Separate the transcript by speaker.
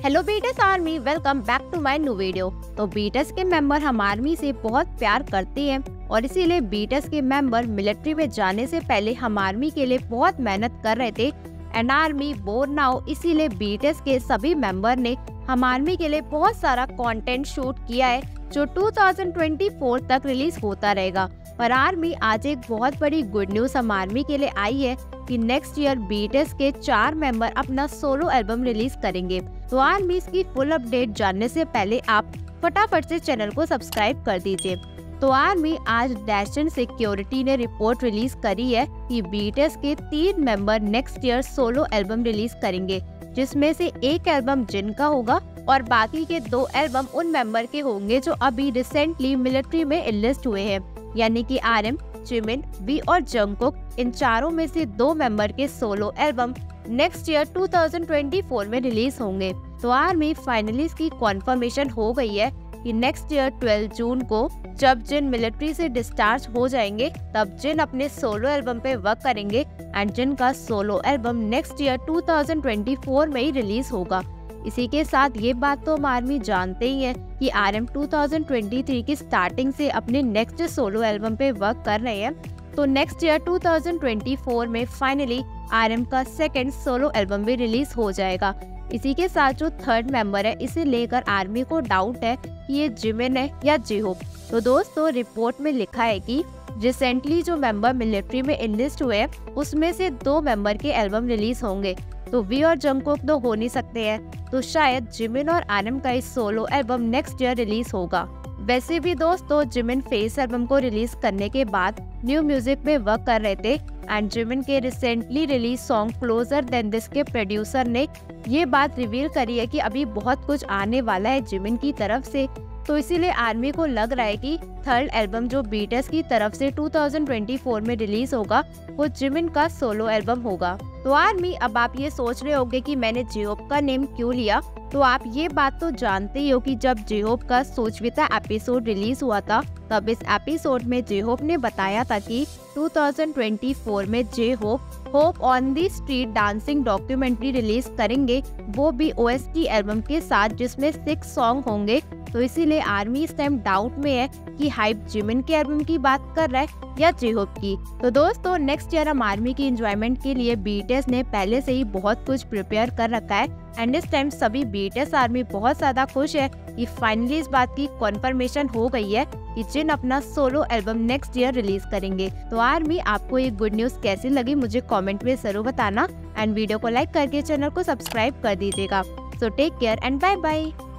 Speaker 1: Hello BTS army, welcome back to my new video. तो BTS के member हम army से बहुत प्यार करते हैं और इसीलिए बीटीएस के मेंबर मिलिट्री में जाने से पहले हम आर्मी के लिए बहुत मेहनत कर रहे थे एंड आर्मी बोर नाउ। इसीलिए बीटीएस के सभी मेंबर ने हम आर्मी के लिए बहुत सारा कंटेंट शूट किया है जो 2024 तक रिलीज होता रहेगा। पर आर्मी आज एक बहुत बड़ी गुड न्यूज हम आर्मी के लिए आई है कि नेक्स्ट ईयर बीटीएस के 4 मेंबर अपना सोलो एल्बम रिलीज करेंगे। तो आर्मी इसकी फुल अपडेट जानने से पहले आप फटाफट से चैनल को सब्सक्राइब कर दीजिए। तो आर्मी आज डैशन सिक्योरिटी ने रिपोर्ट रिलीज करी है कि बीटीएस के 3 member next year solo album release करेंगे, जिसमें से एक एल्बम जिन का होगा और बाकी के 2 एल्बम उन मेंबर के होंगे जो अभी रिसेंटली मिलिट्री में इनलिस्ट हुए हैं, यानी कि RM, जिमिन, वी और जंगकुक। इन चारों में से 2 मेंबर के सोलो एल्बम नेक्स्ट ईयर 2024 में रिलीज होंगे। तो आर्मी फाइनली इसकी कॉन्फर्मेशन हो गई है कि नेक्स्ट ईयर 12 जून को जब जिन मिलिट्री से डिस्चार्ज हो जाएंगे तब जिन अपने सोलो एल्बम पे वर्क करेंगे एंड जिन का सोलो एल्बम नेक्स्ट ईयर 2024 में ही रिलीज होगा। इसी के साथ ये बात तो हम आर्मी जानते ही है कि RM 2023 की स्टार्टिंग से अपने नेक्स्ट सोलो एल्बम पे वर्क कर रहे हैं। तो नेक्स्ट ईयर 2024 में फाइनली RM का सेकंड सोलो एल्बम भी रिलीज हो जाएगा। इसी के साथ जो 3rd मेंबर है, इसे लेकर आर्मी को डाउट है कि ये जिमिन है या जेहोप। तो दोस्तों रिपोर्ट में लिखा है कि रिसेंटली जो मेंबर मिलिट्री में इनलिस्ट हुए हैं उसमें से 2 मेंबर के एल्बम रिलीज होंगे। तो वी और जंगकुक तो हो नहीं सकते हैं, तो शायद जिमिन और RM का इस solo album next year release होगा। वैसे भी दोस्तों जिमिन फेस एल्बम को रिलीज करने के बाद न्यू म्यूजिक में वर्क कर रहे थे एंड जिमिन के recently release song closer than this के प्रोड्यूसर ने ये बात रिवील करी है कि अभी बहुत कुछ आने वाला है जिमिन की तरफ से। तो इसीलिए आर्मी को लग रहा है कि 3rd एल्बम जो बीटीएस की तरफ से 2024 में रिलीज होगा वो जिमिन का सोलो एल्बम होगा। तो आर्मी अब आप ये सोच रहे होंगे कि मैंने जेहोप का नेम क्यों लिया। तो आप ये बात तो जानते ही हो कि जब जेहोप का सोचविता एपिसोड रिलीज हुआ था तब इस एपिसोड में जेहोप ने बताया था कि 2024 में J-Hope hope on the street dancing documentary release करेंगे, वो भी OST एल्बम के साथ जिसमें 6 सॉन्ग होंगे। तो इसीलिए आर्मी इस टाइम डाउट में है कि हाइप जिमिन के एल्बम की बात कर रहा है या जेहोप की। तो दोस्तों नेक्स्ट ईयर हम आर्मी की एंजॉयमेंट के लिए बीटीएस ने पहले से ही बहुत कुछ प्रिपेयर कर रखा है एंड इस टाइम सभी बीटीएस आर्मी बहुत ज्यादा खुश है कि फाइनली इस बात की कॉन्फर्मेशन हो गई है कि जिन अपना solo album next year release करेंगे। तो आर्मी आपको ये गुड न्यूज कैसी लगी मुझे कमेंट में जरूर बताना एंड वीडियो को लाइक करके चैनल को सब्सक्राइब कर दीजिएगा। So take care and bye bye.